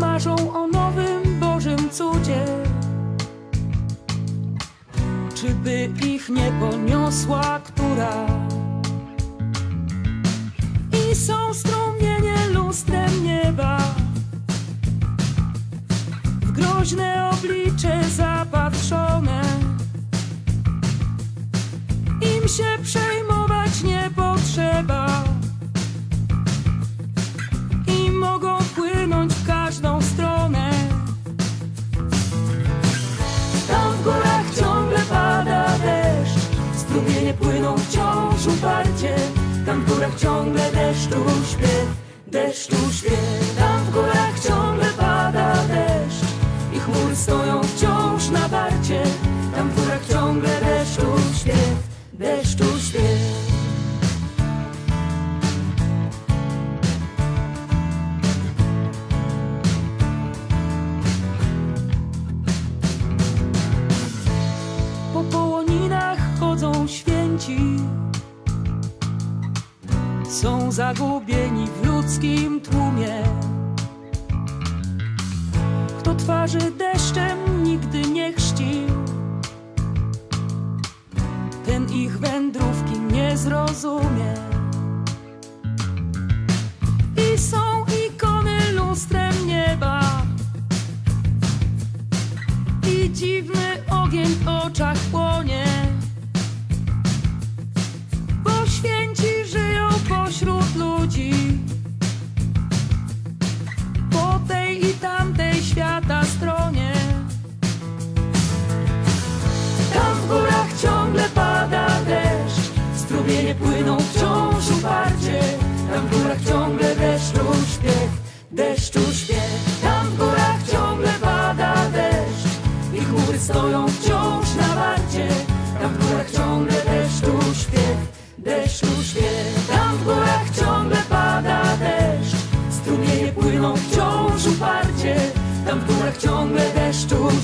marzą o nowym Bożym cudzie. Czy by ich nie poniosła która? I są strumienie lustrem nieba, w groźne oblicze zapatrzone. Im się przejmować nie potrzeba i mogą płynąć w każdą stronę. Tam w górach ciągle pada deszcz, strumienie płyną wciąż uparcie. Tam w górach ciągle deszczu śpiew, deszczu śpiew. Tam w górach ciągle pada deszcz i chmury stoją wciąż na warcie. Tam w górach ciągle deszczu śpiew, deszczu śpiew. Po połoninach chodzą święci, są zagubieni w ludzkim tłumie. Kto twarzy deszczem nigdy nie chrzcił, ten ich wędrówki nie zrozumie. I są ikony lustrem nieba i dziwny ogień w oczach płonie, bo święci żyją pośród ludzi, po tej i tamtej świata stronie. Tam w górach ciągle pada deszcz, strumienie płyną wciąż uparcie. Tam w górach ciągle deszczu śpiew, deszczu śpiew. Tam w górach ciągle pada deszcz i chmury stoją wciąż na warcie. Tam w górach ciągle deszczu śpiew, deszczu śpiew. Tam w górach ciągle pada deszcz, strumienie płyną wciąż uparcie. Tam w górach ciągle deszczu